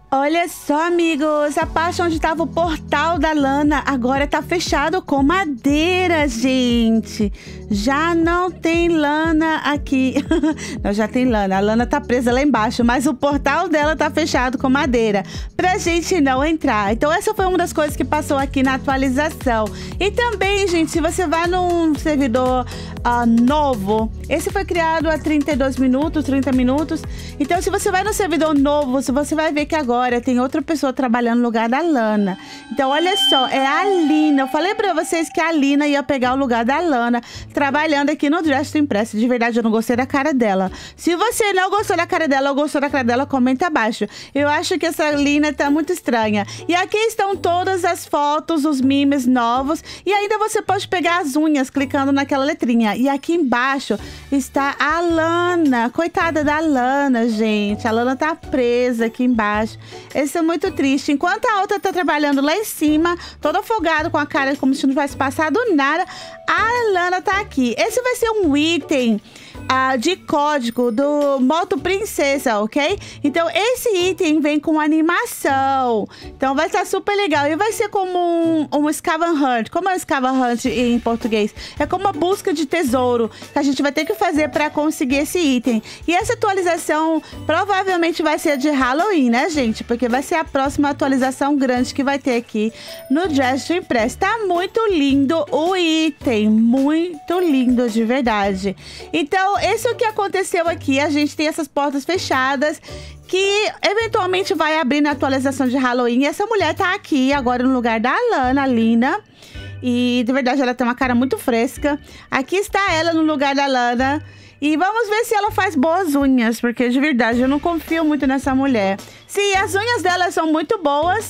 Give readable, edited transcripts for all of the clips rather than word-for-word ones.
Olha só, amigos, a parte onde estava o portal da Lana agora tá fechado com madeira, gente. Já não tem Lana aqui. Não, já tem Lana. A Lana tá presa lá embaixo, mas o portal dela tá fechado com madeira pra gente não entrar. Então essa foi uma das coisas que passou aqui na atualização. E também, gente, se você vai num servidor novo, esse foi criado há 32 minutos, 30 minutos. Então se você vai no servidor novo, você vai ver que agora tem outra pessoa trabalhando no lugar da Lana. Então olha só, é a Lina. Eu falei pra vocês que a Lina ia pegar o lugar da Lana trabalhando aqui no Dress to Impress. De verdade, eu não gostei da cara dela. Se você não gostou da cara dela ou gostou da cara dela, comenta abaixo. Eu acho que essa Lina tá muito estranha. E aqui estão todas as fotos, os memes novos. E ainda você pode pegar as unhas clicando naquela letrinha. E aqui embaixo está a Lana. Coitada da Lana, gente. A Lana tá presa aqui embaixo. Isso é muito triste. Enquanto a outra tá trabalhando lá em cima, toda afogada, com a cara como se não tivesse passado nada, a Lana tá aqui. Esse vai ser um item de código do Moto Princesa, ok? Então esse item vem com animação. Então vai estar super legal. E vai ser como um scavenger hunt. Como é um scavenger hunt em português? É como uma busca de tesouro que a gente vai ter que fazer para conseguir esse item. E essa atualização provavelmente vai ser de Halloween, né, gente? Porque vai ser a próxima atualização grande que vai ter aqui no Dress to Impress. Tá muito lindo o item. Muito lindo, de verdade. Então, esse é o que aconteceu aqui. A gente tem essas portas fechadas que eventualmente vai abrir na atualização de Halloween. E essa mulher tá aqui agora no lugar da Lana, a Lina. E de verdade ela tem uma cara muito fresca. Aqui está ela no lugar da Lana. E vamos ver se ela faz boas unhas, porque de verdade eu não confio muito nessa mulher. Sim, as unhas dela são muito boas,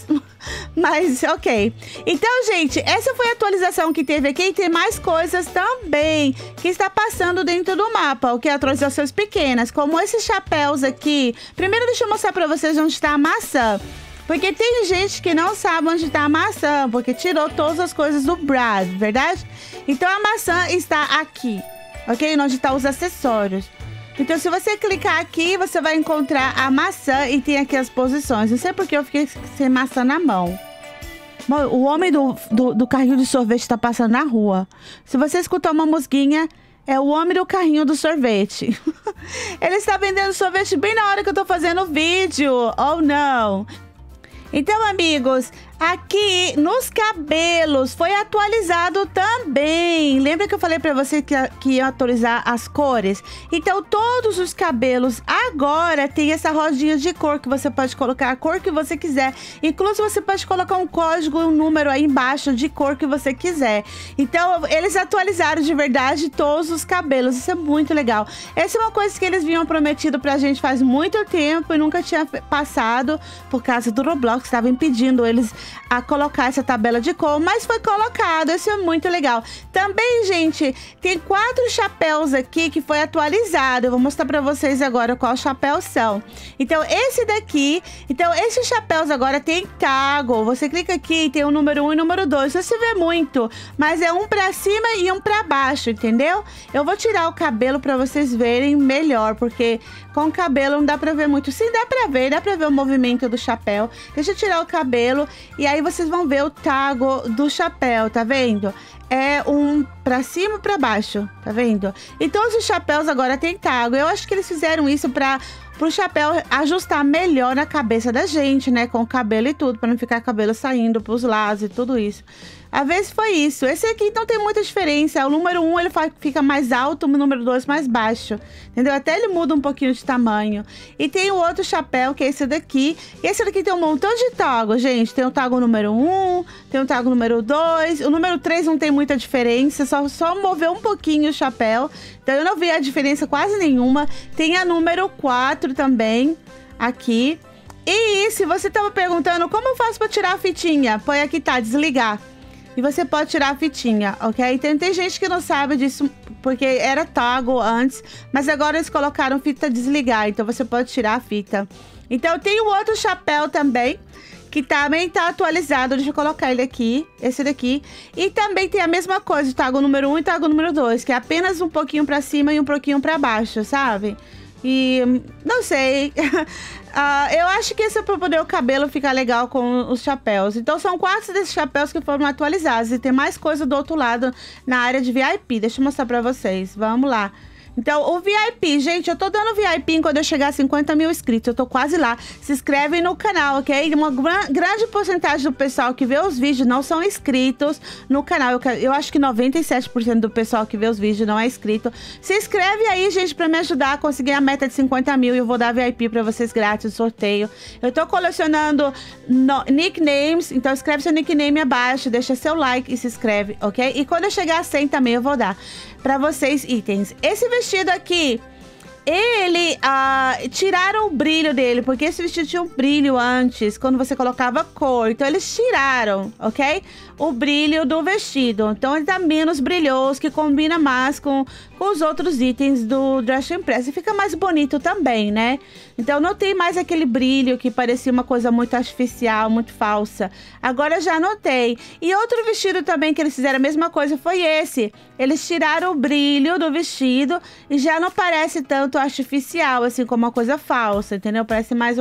mas ok. Então, gente, essa foi a atualização que teve aqui. E tem mais coisas também que está passando dentro do mapa, o que é atualizações pequenas, como esses chapéus aqui. Primeiro deixa eu mostrar pra vocês onde está a maçã. Porque tem gente que não sabe onde está a maçã, porque tirou todas as coisas do Brad, verdade? Então a maçã está aqui. Ok? Onde estão os acessórios. Então, se você clicar aqui, você vai encontrar a maçã e tem aqui as posições. Não sei porque eu fiquei sem maçã na mão. Bom, o homem do carrinho de sorvete está passando na rua. Se você escutar uma musguinha, é o homem do carrinho do sorvete. Ele está vendendo sorvete bem na hora que eu estou fazendo o vídeo. Oh, não! Então, amigos, aqui nos cabelos foi atualizado também. Lembra que eu falei pra você que ia atualizar as cores? Então, todos os cabelos agora tem essa rodinha de cor que você pode colocar a cor que você quiser. Inclusive, você pode colocar um código, um número aí embaixo de cor que você quiser. Então, eles atualizaram de verdade todos os cabelos. Isso é muito legal. Essa é uma coisa que eles vinham prometido pra gente faz muito tempo e nunca tinha passado por causa do Roblox. Estava impedindo eles a colocar essa tabela de cor, mas foi colocado. Isso é muito legal. Também, gente, tem 4 chapéus aqui que foi atualizado. Eu vou mostrar pra vocês agora qual chapéu são. Então, esse daqui. Então, esses chapéus agora tem toggle. Você clica aqui e tem o número 1 e o número 2. Você se vê muito, mas é um pra cima e um pra baixo, entendeu? Eu vou tirar o cabelo pra vocês verem melhor, porque com o cabelo não dá pra ver muito. Sim, dá pra ver o movimento do chapéu. Deixa eu tirar o cabelo e aí vocês vão ver o toggle do chapéu, tá vendo? É um pra cima e pra baixo, tá vendo? E todos os chapéus agora tem toggle. Eu acho que eles fizeram isso pro chapéu ajustar melhor na cabeça da gente, né? Com o cabelo e tudo, pra não ficar cabelo saindo pros lados e tudo isso. Às vezes foi isso. Esse aqui não tem muita diferença. O número 1 ele fica mais alto, o número 2 mais baixo. Entendeu? Até ele muda um pouquinho de tamanho. E tem o outro chapéu, que é esse daqui. E esse daqui tem um montão de toggle, gente. Tem o toggle número 1, tem o toggle número 2. O número 3 não tem muita diferença. Só mover um pouquinho o chapéu. Então eu não vi a diferença quase nenhuma. Tem a número 4 também, aqui. E se você tava perguntando como eu faço para tirar a fitinha, põe aqui, tá, desligar. E você pode tirar a fitinha, ok? Então tem gente que não sabe disso, porque era toggle antes, mas agora eles colocaram fita desligar, então você pode tirar a fita. Então tem o outro chapéu também, que também tá atualizado. Deixa eu colocar ele aqui, esse daqui. E também tem a mesma coisa, o toggle número 1 e o toggle número 2, que é apenas um pouquinho pra cima e um pouquinho pra baixo, sabe? E não sei. Eu acho que esse é pra poder o cabelo ficar legal com os chapéus. Então são 4 desses chapéus que foram atualizados. E tem mais coisa do outro lado na área de VIP. Deixa eu mostrar pra vocês. Vamos lá. Então, o VIP, gente, eu tô dando VIP quando eu chegar a 50 mil inscritos. Eu tô quase lá. Se inscrevem no canal, ok? Uma grande porcentagem do pessoal que vê os vídeos não são inscritos no canal. Eu acho que 97% do pessoal que vê os vídeos não é inscrito. Se inscreve aí, gente, pra me ajudar a conseguir a meta de 50 mil. E eu vou dar VIP pra vocês grátis, sorteio. Eu tô colecionando nicknames. Então, escreve seu nickname abaixo, deixa seu like e se inscreve, ok? E quando eu chegar a 100 também, eu vou dar pra vocês itens. Esse vestido aqui, ele, tiraram o brilho dele, porque esse vestido tinha um brilho antes, quando você colocava cor. Então, eles tiraram, ok? O brilho do vestido. Então, ele tá menos brilhoso, que combina mais com os outros itens do Dress Impress. E fica mais bonito também, né? Então, não tem mais aquele brilho que parecia uma coisa muito artificial, muito falsa. Agora, já notei. E outro vestido também que eles fizeram a mesma coisa foi esse. Eles tiraram o brilho do vestido e já não parece tanto artificial, assim, como uma coisa falsa, entendeu? Parece mais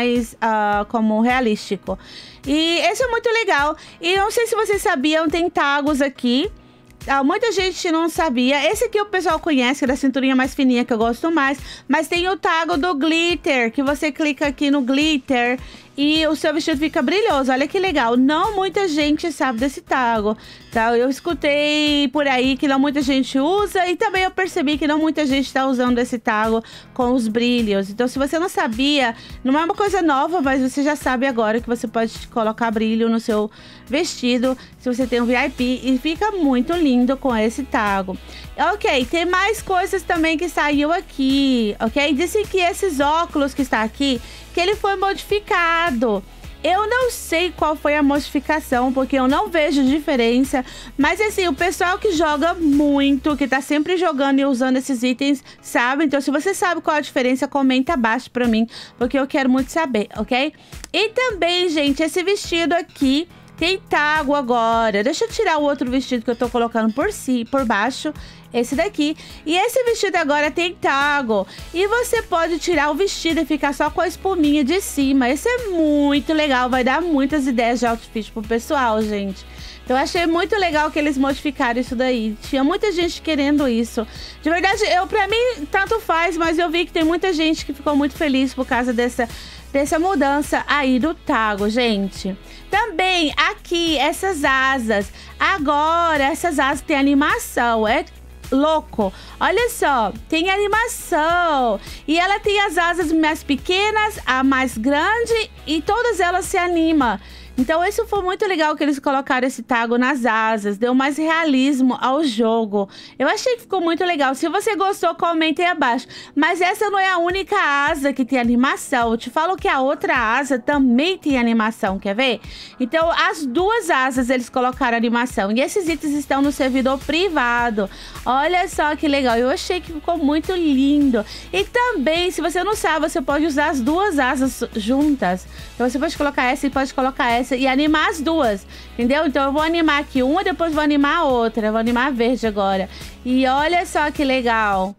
como realístico. E esse é muito legal. E não sei se vocês sabiam, tem tagos aqui. Muita gente não sabia. Esse aqui o pessoal conhece, que é da cinturinha mais fininha, que eu gosto mais. Mas tem o tago do glitter, que você clica aqui no glitter e o seu vestido fica brilhoso. Olha que legal. Não muita gente sabe desse tago, tá? Eu escutei por aí que não muita gente usa. E também eu percebi que não muita gente está usando esse tago com os brilhos. Então, se você não sabia, não é uma coisa nova, mas você já sabe agora que você pode colocar brilho no seu vestido se você tem um VIP. E fica muito lindo com esse tago. Ok, tem mais coisas também que saiu aqui, ok? Disse que esses óculos que está aqui, que ele foi modificado. Eu não sei qual foi a modificação, porque eu não vejo diferença. Mas assim, o pessoal que joga muito, que tá sempre jogando e usando esses itens, sabe? Então, se você sabe qual a diferença, comenta abaixo pra mim, porque eu quero muito saber, ok? E também, gente, esse vestido aqui tem tago agora. Deixa eu tirar o outro vestido que eu tô colocando por baixo. Esse daqui. E esse vestido agora tem tago. E você pode tirar o vestido e ficar só com a espuminha de cima. Esse é muito legal. Vai dar muitas ideias de outfit pro pessoal, gente. Então, eu achei muito legal que eles modificaram isso daí. Tinha muita gente querendo isso. De verdade, pra mim, tanto faz. Mas eu vi que tem muita gente que ficou muito feliz por causa dessa mudança aí do tago, gente. Também aqui, essas asas. Agora, essas asas têm animação. É louco. Olha só, tem animação. E ela tem as asas mais pequenas, a mais grande, e todas elas se animam. Então, isso foi muito legal que eles colocaram esse tago nas asas. Deu mais realismo ao jogo. Eu achei que ficou muito legal. Se você gostou, comente aí abaixo. Mas essa não é a única asa que tem animação. Eu te falo que a outra asa também tem animação. Quer ver? Então, as duas asas eles colocaram animação. E esses itens estão no servidor privado. Olha só que legal. Eu achei que ficou muito lindo. E também, se você não sabe, você pode usar as duas asas juntas. Então, você pode colocar essa e pode colocar essa. E animar as duas, entendeu? Então eu vou animar aqui uma, depois vou animar a outra. Eu vou animar a verde agora. E olha só que legal.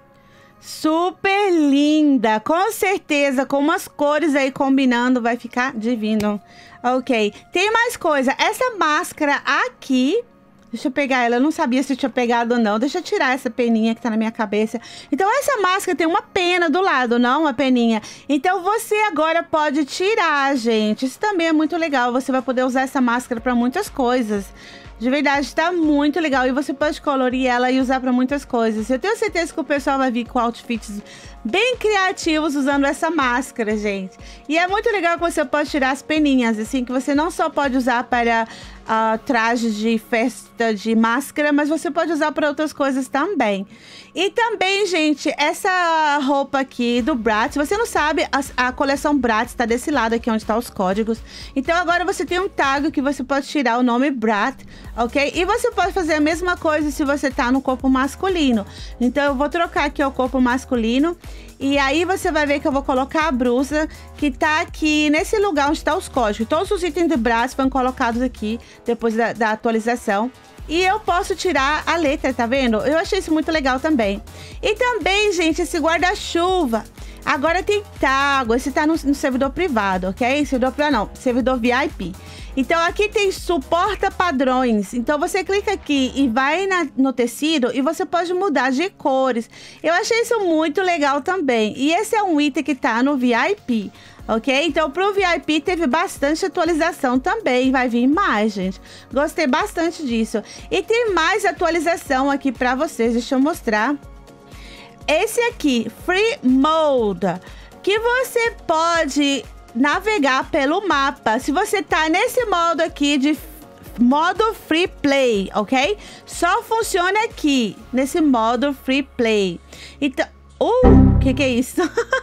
Super linda. Com certeza, com umas cores aí combinando, vai ficar divino. Ok. Tem mais coisa. Essa máscara aqui... Deixa eu pegar ela, eu não sabia se eu tinha pegado ou não. Deixa eu tirar essa peninha que tá na minha cabeça. Então, essa máscara tem uma pena do lado, não uma peninha. Então, você agora pode tirar, gente. Isso também é muito legal. Você vai poder usar essa máscara pra muitas coisas. De verdade, tá muito legal. E você pode colorir ela e usar pra muitas coisas. Eu tenho certeza que o pessoal vai vir com outfits bem criativos usando essa máscara, gente. E é muito legal que você pode tirar as peninhas, assim, que você não só pode usar para trajes de festa de máscara, mas você pode usar para outras coisas também. E também, gente, essa roupa aqui do Bratz, se você não sabe, a coleção Bratz está desse lado aqui onde tá os códigos. Então agora você tem um tag que você pode tirar o nome Bratz, ok? E você pode fazer a mesma coisa se você tá no corpo masculino. Então eu vou trocar aqui o corpo masculino. E aí você vai ver que eu vou colocar a blusa que tá aqui nesse lugar onde tá os códigos. Todos os itens de Bratz foram colocados aqui depois da atualização. e eu posso tirar a letra, tá vendo? Eu achei isso muito legal também. E também, gente, esse guarda-chuva. Agora tem tag, esse tá no servidor privado, ok? Servidor privado não, servidor VIP. Então aqui tem suporta padrões. Então você clica aqui e vai no tecido e você pode mudar de cores. Eu achei isso muito legal também. E esse é um item que tá no VIP, ok? Então pro VIP teve bastante atualização também. Vai vir mais, gente. Gostei bastante disso. E tem mais atualização aqui pra vocês. Deixa eu mostrar. Esse aqui, Free Mode, que você pode navegar pelo mapa. Se você tá nesse modo aqui de modo Free Play, ok? Só funciona aqui, nesse modo Free Play. Então, que é isso?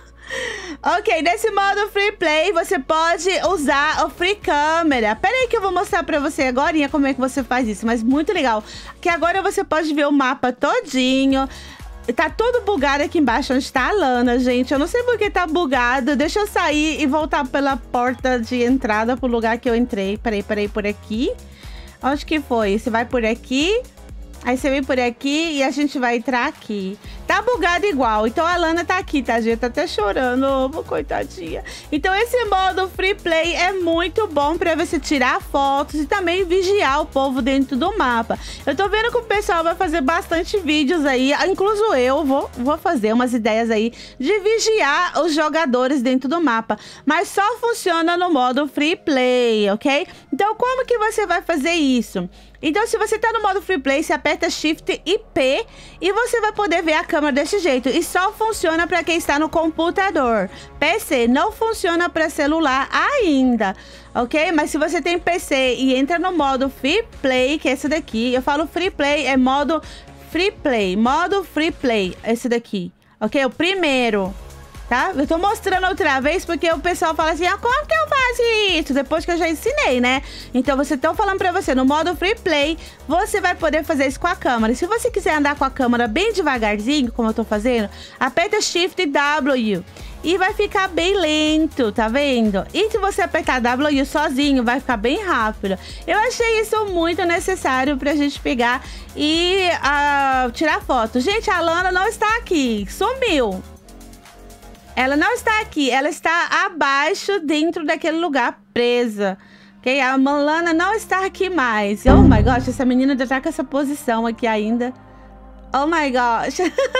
Ok, nesse modo Free Play, você pode usar o Free Camera. Pera aí que eu vou mostrar pra você agora como é que você faz isso, mas muito legal. Que agora você pode ver o mapa todinho. Tá tudo bugado aqui embaixo onde tá a Lana, gente. Eu não sei por que tá bugado. Deixa eu sair e voltar pela porta de entrada pro lugar que eu entrei. Peraí, por aqui. Onde que foi? Você vai por aqui. Aí você vem por aqui e a gente vai entrar aqui. Tá bugado igual. Então a Lana tá aqui, tá, gente? Tá até chorando, coitadinha. Então esse modo Free Play é muito bom pra você tirar fotos e também vigiar o povo dentro do mapa. Eu tô vendo que o pessoal vai fazer bastante vídeos aí. Incluso eu vou fazer umas ideias aí de vigiar os jogadores dentro do mapa. Mas só funciona no modo Free Play, ok? Então como que você vai fazer isso? Então, se você tá no modo Free Play, você aperta Shift e P e você vai poder ver a câmera desse jeito. E só funciona para quem está no computador. PC não funciona para celular ainda, ok? Mas se você tem PC e entra no modo Free Play, que é esse daqui. Eu falo Free Play, é modo Free Play. Modo Free Play, esse daqui, ok? O primeiro. Tá? Eu tô mostrando outra vez porque o pessoal fala assim, como que eu faço isso? Depois que eu já ensinei, né? Então, você tá falando pra você, no modo Free Play, você vai poder fazer isso com a câmera. E se você quiser andar com a câmera bem devagarzinho, como eu tô fazendo, aperta Shift W. E vai ficar bem lento, tá vendo? E se você apertar W sozinho, vai ficar bem rápido. Eu achei isso muito necessário pra gente pegar e tirar foto. Gente, a Lana não está aqui, sumiu. Ela não está aqui, ela está abaixo, dentro daquele lugar, presa. Ok? A Lana não está aqui mais. Oh my gosh, essa menina já tá com essa posição aqui ainda. Oh my gosh.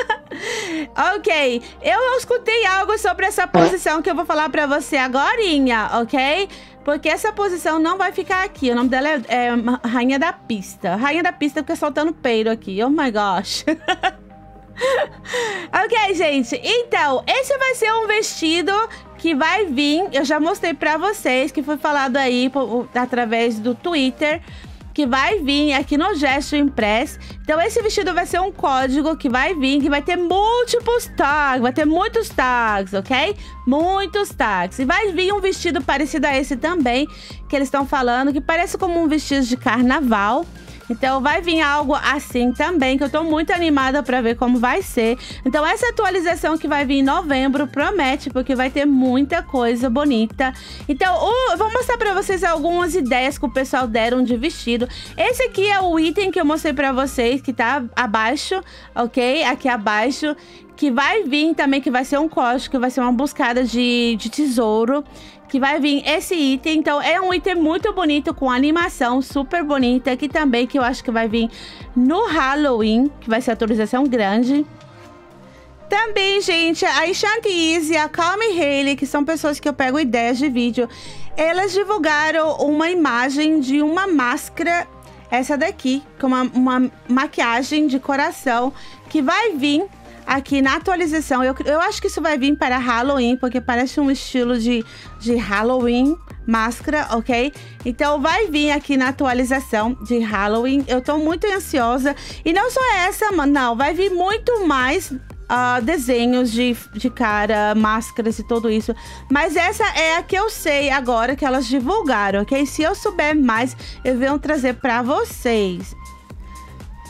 Ok, eu escutei algo sobre essa posição que eu vou falar pra você agorinha, ok? Porque essa posição não vai ficar aqui. O nome dela é Rainha da Pista. Rainha da Pista fica soltando peido aqui. Oh my gosh. Ok, gente, então esse vai ser um vestido que vai vir, eu já mostrei pra vocês, que foi falado aí através do Twitter, que vai vir aqui no Gesto Impress. Então esse vestido vai ser um código que vai vir, que vai ter múltiplos tags, vai ter muitos tags, ok? Muitos tags. E vai vir um vestido parecido a esse também, que eles estão falando, que parece como um vestido de carnaval. Então vai vir algo assim também, que eu tô muito animada pra ver como vai ser. Então essa atualização que vai vir em novembro promete, porque vai ter muita coisa bonita. Então eu vou mostrar pra vocês algumas ideias que o pessoal deram de vestido. Esse aqui é o item que eu mostrei pra vocês, que tá abaixo, ok? Aqui abaixo. Que vai vir também, que vai ser um código, que vai ser uma buscada de tesouro. Que vai vir esse item. Então é um item muito bonito, com animação super bonita. Que também que eu acho que vai vir no Halloween, que vai ser atualização grande. Também, gente, a Enchant Easy e a Calm Hailey, que são pessoas que eu pego ideias de vídeo, elas divulgaram uma imagem de uma máscara, essa daqui, com uma maquiagem de coração, que vai vir aqui na atualização. Eu acho que isso vai vir para Halloween, porque parece um estilo de Halloween, máscara, ok? Então vai vir aqui na atualização de Halloween. Eu tô muito ansiosa. E não só essa, não, vai vir muito mais desenhos de cara, máscaras e tudo isso. Mas essa é a que eu sei agora que elas divulgaram, ok? Se eu souber mais, eu venho trazer pra vocês.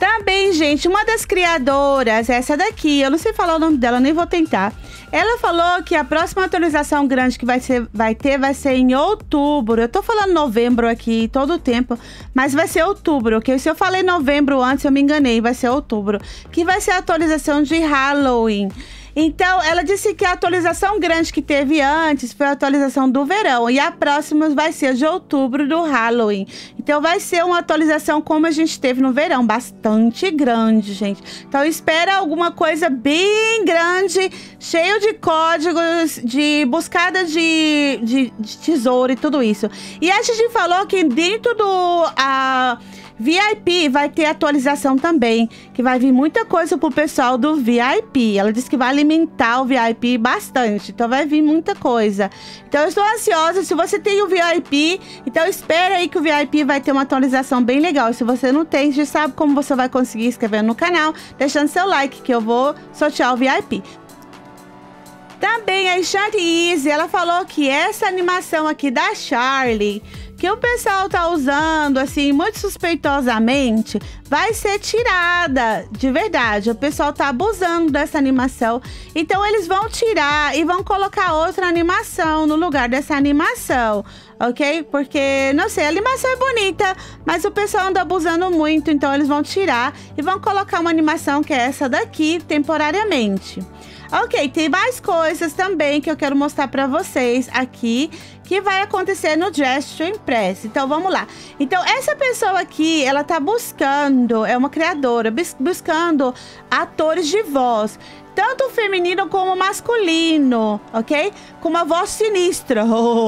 Também, gente, uma das criadoras, essa daqui, eu não sei falar o nome dela, nem vou tentar. Ela falou que a próxima atualização grande que vai ser em outubro. Eu tô falando novembro aqui todo o tempo, mas vai ser outubro, ok? Se eu falei novembro antes, eu me enganei, vai ser outubro. Que vai ser a atualização de Halloween. Então, ela disse que a atualização grande que teve antes foi a atualização do verão. E a próxima vai ser de outubro do Halloween. Então, vai ser uma atualização como a gente teve no verão. Bastante grande, gente. Então, espera alguma coisa bem grande, cheio de códigos, de buscada de tesouro e tudo isso. E a gente falou que dentro do... VIP vai ter atualização também, que vai vir muita coisa pro pessoal do VIP. Ela disse que vai alimentar o VIP bastante, então vai vir muita coisa. Então eu estou ansiosa, se você tem o VIP, então espera aí que o VIP vai ter uma atualização bem legal. E se você não tem, já sabe como você vai conseguir inscrevendo no canal, deixando seu like, que eu vou sortear o VIP. Também a Shanty, ela falou que essa animação aqui da Charlie, que o pessoal tá usando, assim, muito suspeitosamente, vai ser tirada, de verdade. O pessoal tá abusando dessa animação. Então, eles vão tirar e vão colocar outra animação no lugar dessa animação, ok? Porque, não sei, a animação é bonita, mas o pessoal anda abusando muito. Então, eles vão tirar e vão colocar uma animação que é essa daqui, temporariamente. Ok, tem mais coisas também que eu quero mostrar pra vocês aqui, que vai acontecer no Dress to Impress. Então, vamos lá. Então, essa pessoa aqui, ela tá buscando, é uma criadora, buscando atores de voz, tanto feminino como masculino, ok? Com uma voz sinistra.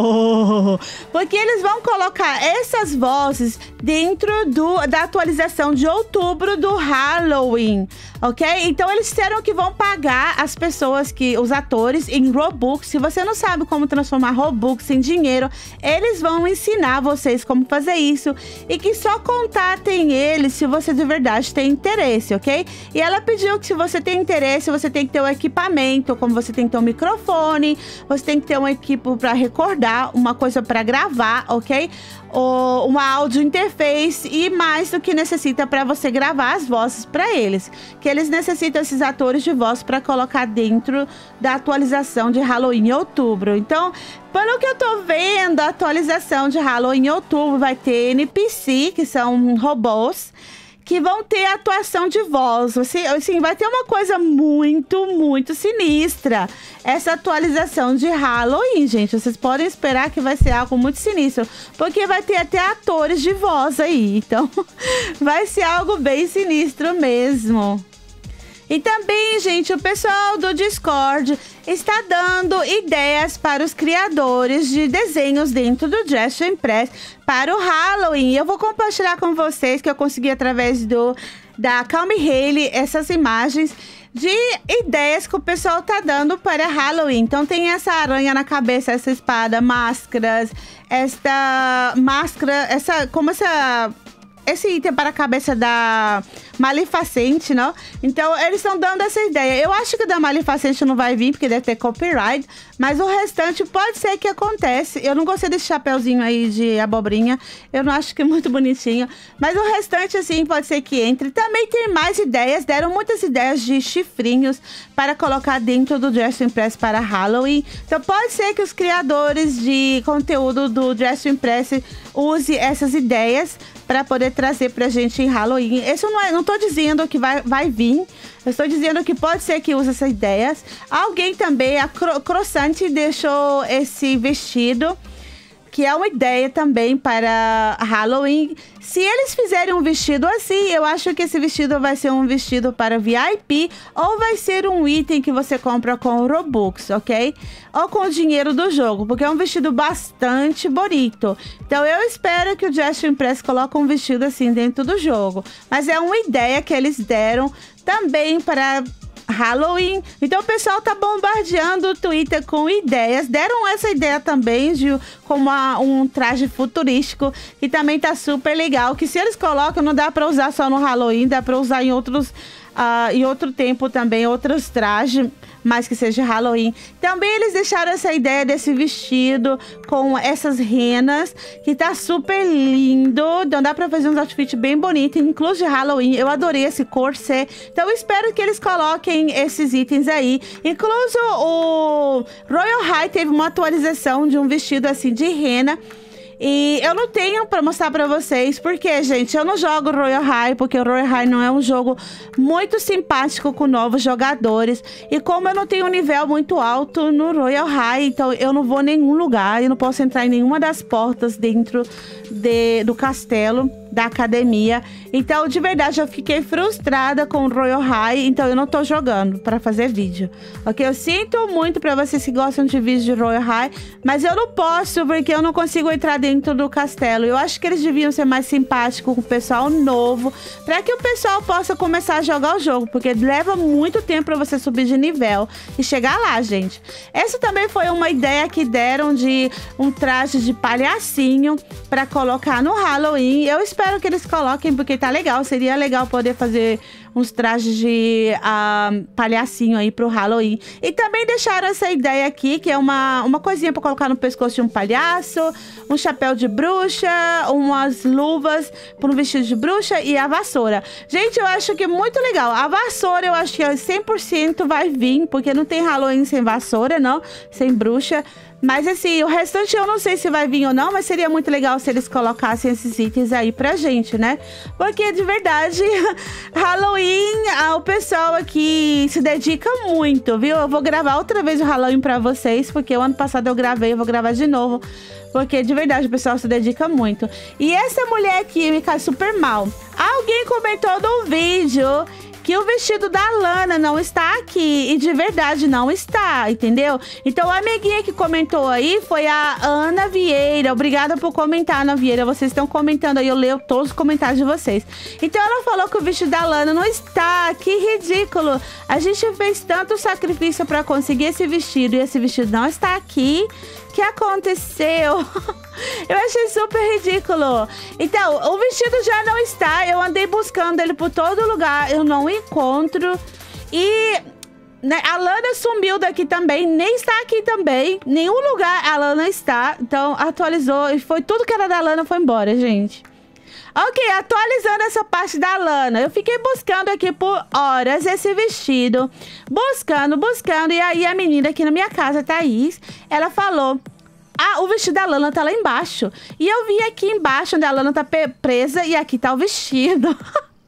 Porque eles vão colocar essas vozes dentro da atualização de outubro do Halloween, ok? Então, eles disseram que vão pagar as pessoas, os atores, em Robux. Se você não sabe como transformar Robux em dinheiro, eles vão ensinar vocês como fazer isso. E que só contatem eles se você de verdade tem interesse, ok? E ela pediu que se você tem interesse, você tem que ter um equipamento, como você tem que ter um microfone, você tem que ter um equipo para recordar, uma coisa para gravar, ok? Ou uma áudio interface e mais do que necessita para você gravar as vozes para eles. Que eles necessitam esses atores de voz para colocar dentro da atualização de Halloween em outubro. Então, pelo que eu tô vendo, a atualização de Halloween em outubro vai ter NPC, que são robôs, que vão ter atuação de voz. Assim, vai ter uma coisa muito, muito sinistra. Essa atualização de Halloween, gente. Vocês podem esperar que vai ser algo muito sinistro. Porque vai ter até atores de voz aí. Então, vai ser algo bem sinistro mesmo. E também, gente, o pessoal do Discord está dando ideias para os criadores de desenhos dentro do Dress to Impress para o Halloween. Eu vou compartilhar com vocês, que eu consegui através da Calmy Haley, essas imagens de ideias que o pessoal tá dando para Halloween. Então tem essa aranha na cabeça, essa espada, máscaras, esta máscara, esse item para a cabeça da Maleficent, não? Então, eles estão dando essa ideia. Eu acho que da Maleficent não vai vir, porque deve ter copyright. Mas o restante pode ser que acontece. Eu não gostei desse chapeuzinho aí de abobrinha. Eu não acho que é muito bonitinho. Mas o restante, assim, pode ser que entre. Também tem mais ideias. Deram muitas ideias de chifrinhos para colocar dentro do Dress to Impress para Halloween. Então, pode ser que os criadores de conteúdo do Dress to Impress usem essas ideias para poder trazer pra gente em Halloween. Isso não tô dizendo que vai vir. Eu estou dizendo que pode ser que use essas ideias. Alguém também, a Crossante, deixou esse vestido, que é uma ideia também para Halloween. Se eles fizerem um vestido assim, eu acho que esse vestido vai ser um vestido para VIP ou vai ser um item que você compra com o Robux, ok? Ou com o dinheiro do jogo, porque é um vestido bastante bonito. Então eu espero que o Dress to Impress coloque um vestido assim dentro do jogo. Mas é uma ideia que eles deram também para Halloween. Então o pessoal tá bombardeando o Twitter com ideias. Deram essa ideia também de como um traje futurístico, que também tá super legal, que se eles colocam, não dá pra usar só no Halloween, dá pra usar em outros e outro tempo também, outros trajes, mas que seja Halloween. Também eles deixaram essa ideia desse vestido com essas renas, que tá super lindo. Então dá pra fazer uns outfits bem bonitos, inclusive de Halloween. Eu adorei esse corset. Então eu espero que eles coloquem esses itens aí. Incluso o Royal High teve uma atualização de um vestido assim de rena. E eu não tenho pra mostrar pra vocês, porque, gente, eu não jogo Royal High, porque o Royal High não é um jogo muito simpático com novos jogadores. E como eu não tenho um nível muito alto no Royal High, então eu não vou em nenhum lugar, eu não posso entrar em nenhuma das portas dentro do castelo, da academia. Então, de verdade, eu fiquei frustrada com o Royal High, então eu não tô jogando pra fazer vídeo. Ok? Eu sinto muito pra vocês que gostam de vídeos de Royal High, mas eu não posso, porque eu não consigo entrar dentro do castelo. Eu acho que eles deviam ser mais simpáticos com o pessoal novo, pra que o pessoal possa começar a jogar o jogo, porque leva muito tempo pra você subir de nível e chegar lá, gente. Essa também foi uma ideia que deram de um traje de palhacinho pra colocar no Halloween. Eu espero que eles coloquem, porque tá legal. Seria legal poder fazer uns trajes de palhacinho aí pro Halloween. E também deixaram essa ideia aqui, que é uma coisinha pra colocar no pescoço de um palhaço, um chapéu de bruxa, umas luvas para um vestido de bruxa e a vassoura. Gente, eu acho que é muito legal. A vassoura eu acho que 100% vai vir, porque não tem Halloween sem vassoura, não, sem bruxa. Mas assim, o restante eu não sei se vai vir ou não, mas seria muito legal se eles colocassem esses itens aí pra gente, né? Porque de verdade, Halloween, o pessoal aqui se dedica muito, viu? Eu vou gravar outra vez o Halloween pra vocês, porque o ano passado eu gravei, eu vou gravar de novo. Porque de verdade o pessoal se dedica muito. E essa mulher aqui me cai super mal. Alguém comentou no vídeo que o vestido da Lana não está aqui. E de verdade não está, entendeu? Então a amiguinha que comentou aí foi a Ana Vieira. Obrigada por comentar, Ana Vieira. Vocês estão comentando aí, eu leio todos os comentários de vocês. Então ela falou que o vestido da Lana não está. Que ridículo. A gente fez tanto sacrifício para conseguir esse vestido e esse vestido não está aqui. O que aconteceu? Eu achei super ridículo. Então, o vestido já não está. Eu andei buscando ele por todo lugar. Eu não encontro. E né, a Lana sumiu daqui também. Nem está aqui também. Nenhum lugar a Lana está. Então, atualizou. E foi tudo que era da Lana foi embora, gente. Ok, atualizando essa parte da Lana. Eu fiquei buscando aqui por horas esse vestido. Buscando. E aí a menina aqui na minha casa, Thaís, ela falou: ah, o vestido da Lana tá lá embaixo. E eu vi aqui embaixo onde a Lana tá presa e aqui tá o vestido.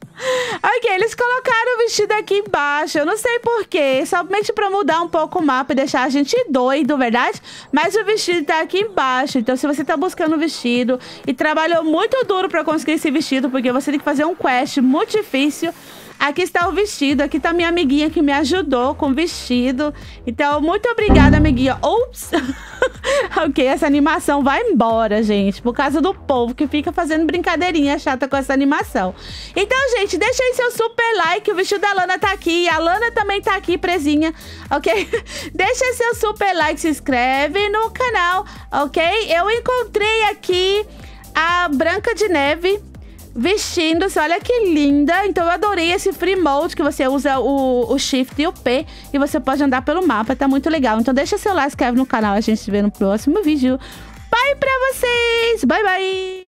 Ok, eles colocaram o vestido aqui embaixo. Eu não sei porquê, somente pra mudar um pouco o mapa e deixar a gente doido, verdade? Mas o vestido tá aqui embaixo. Então se você tá buscando o vestido e trabalhou muito duro pra conseguir esse vestido, porque você tem que fazer um quest muito difícil, aqui está o vestido, aqui tá minha amiguinha que me ajudou com o vestido. Então, muito obrigada, amiguinha. Ups! Ok, essa animação vai embora, gente, por causa do povo que fica fazendo brincadeirinha chata com essa animação. Então, gente, deixa aí seu super like, o vestido da Lana tá aqui, e a Lana também tá aqui presinha, ok? Deixa aí seu super like, se inscreve no canal, ok? Eu encontrei aqui a Branca de Neve vestindo-se, olha que linda. Então eu adorei esse free mode, que você usa o shift e o P e você pode andar pelo mapa, tá muito legal. Então deixa seu like, se inscreve no canal, a gente se vê no próximo vídeo. Bye pra vocês, bye bye.